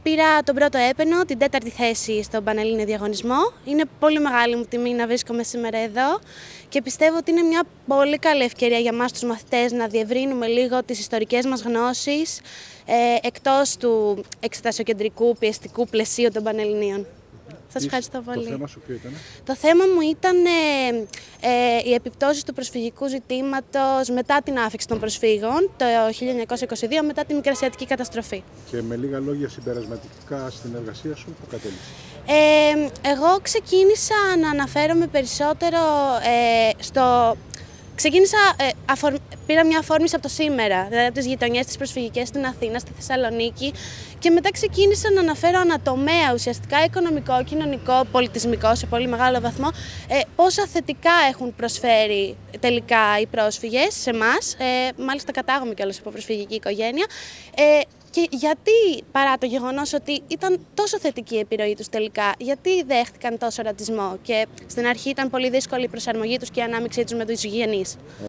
Πήρα τον πρώτο έπαινο, την 4η θέση στον Πανελλήνιο διαγωνισμό. Είναι πολύ μεγάλη μου τιμή να βρίσκομαι σήμερα εδώ και πιστεύω ότι είναι μια πολύ καλή ευκαιρία για μας τους μαθητές να διευρύνουμε λίγο τις ιστορικές μας γνώσεις εκτός του εξετασιοκεντρικού πιεστικού πλαισίου των Πανελληνίων. Σας ευχαριστώ πολύ. Το θέμα σου ποιο ήταν? Το θέμα μου ήταν οι επιπτώσεις του προσφυγικού ζητήματος μετά την άφιξη των προσφύγων το 1922, μετά τη Μικρασιατική καταστροφή. Και με λίγα λόγια συμπερασματικά στην εργασία σου, που κατέληξε? Εγώ ξεκίνησα να αναφέρομαι περισσότερο πήρα μια αφορμήση από το σήμερα, δηλαδή από τις γειτονιές της προσφυγικές στην Αθήνα, στη Θεσσαλονίκη, και μετά ξεκίνησα να αναφέρω ανατομέα, ουσιαστικά οικονομικό, κοινωνικό, πολιτισμικό σε πολύ μεγάλο βαθμό, πόσα θετικά έχουν προσφέρει τελικά οι πρόσφυγες σε εμάς, μάλιστα κατάγομαι κιόλας από προσφυγική οικογένεια, και γιατί, παρά το γεγονός ότι ήταν τόσο θετική η επιρροή τους τελικά, γιατί δέχτηκαν τόσο ρατσισμό και στην αρχή ήταν πολύ δύσκολη η προσαρμογή τους και η ανάμειξή τους με τους γηγενείς.